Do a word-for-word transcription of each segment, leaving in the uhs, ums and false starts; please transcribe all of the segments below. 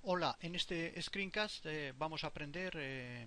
Hola, en este screencast eh, vamos a aprender eh,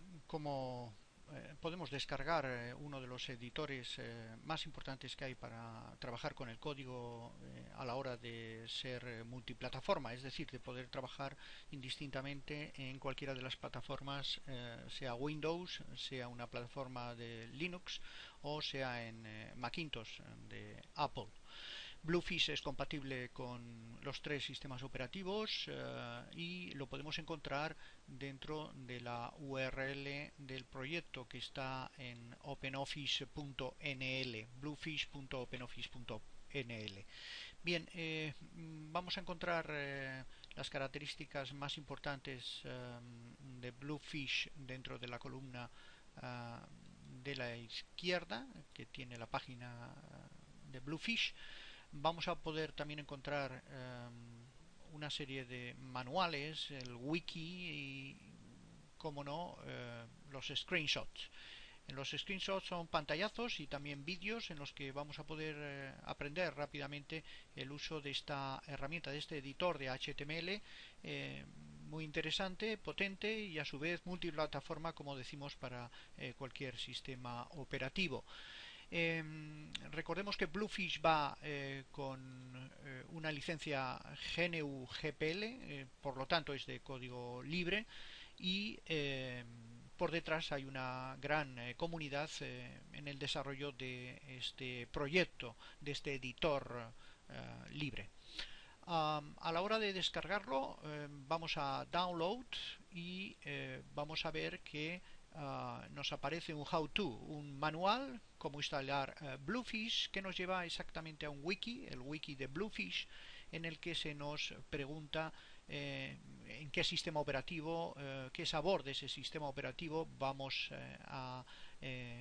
cómo eh, podemos descargar eh, uno de los editores eh, más importantes que hay para trabajar con el código eh, a la hora de ser eh, multiplataforma, es decir, de poder trabajar indistintamente en cualquiera de las plataformas, eh, sea Windows, sea una plataforma de Linux o sea en eh, Macintosh de Apple. Bluefish es compatible con los tres sistemas operativos eh, y lo podemos encontrar dentro de la U R L del proyecto que está en openoffice punto n l, bluefish punto openoffice punto n l. Bien, eh, vamos a encontrar eh, las características más importantes eh, de Bluefish dentro de la columna eh, de la izquierda que tiene la página de Bluefish. Vamos a poder también encontrar eh, una serie de manuales, el wiki y, como no, eh, los screenshots. En los screenshots son pantallazos y también vídeos en los que vamos a poder eh, aprender rápidamente el uso de esta herramienta, de este editor de H T M L, eh, muy interesante, potente y a su vez multiplataforma, como decimos, para eh, cualquier sistema operativo. Eh, recordemos que Bluefish va eh, con eh, una licencia G N U G P L, eh, por lo tanto es de código libre y eh, por detrás hay una gran eh, comunidad eh, en el desarrollo de este proyecto, de este editor eh, libre. Um, a la hora de descargarlo eh, vamos a download y eh, vamos a ver que uh, nos aparece un how to, un manual cómo instalar uh, Bluefish, que nos lleva exactamente a un wiki, el wiki de Bluefish, en el que se nos pregunta eh, en qué sistema operativo, eh, qué sabor de ese sistema operativo vamos eh, a eh,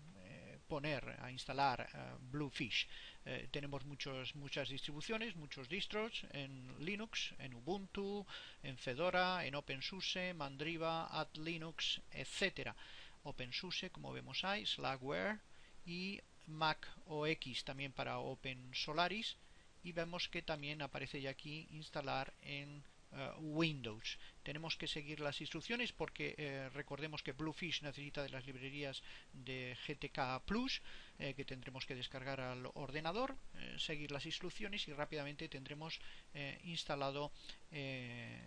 poner, a instalar uh, Bluefish. Eh, tenemos muchos, muchas distribuciones, muchos distros en Linux, en Ubuntu, en Fedora, en OpenSUSE, Mandriva, AtLinux, etcétera. OpenSUSE, como vemos ahí, Slackware y Mac O X también para OpenSolaris, y vemos que también aparece ya aquí instalar en uh, Windows. Tenemos que seguir las instrucciones porque eh, recordemos que Bluefish necesita de las librerías de G T K Plus, eh, que tendremos que descargar al ordenador, eh, seguir las instrucciones y rápidamente tendremos eh, instalado eh,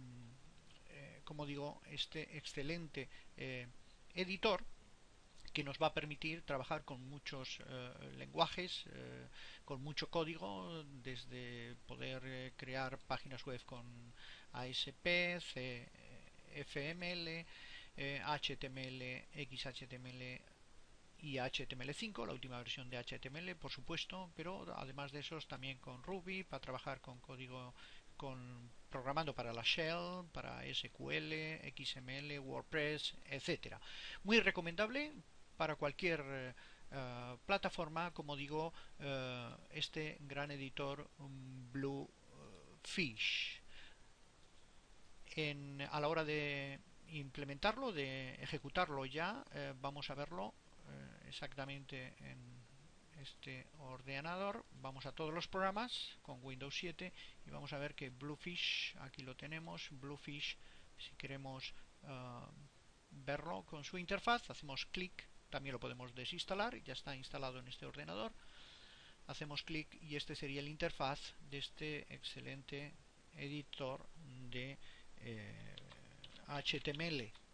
eh, como digo, este excelente eh, editor que nos va a permitir trabajar con muchos eh, lenguajes, eh, con mucho código, desde poder eh, crear páginas web con A S P, C F M L, eh, H T M L, X H T M L y H T M L cinco, la última versión de H T M L, por supuesto, pero además de esos también con Ruby para trabajar con código, con programando para la Shell, para S Q L, X M L, WordPress, etcétera. Muy recomendable para cualquier eh, uh, plataforma, como digo, uh, este gran editor um, Bluefish. En, a la hora de implementarlo, de ejecutarlo ya, eh, vamos a verlo eh, exactamente en este ordenador. Vamos a todos los programas con Windows siete y vamos a ver que Bluefish, aquí lo tenemos, Bluefish, si queremos uh, verlo con su interfaz, hacemos clic, también lo podemos desinstalar, ya está instalado en este ordenador. Hacemos clic y este sería la interfaz de este excelente editor de eh, H T M L.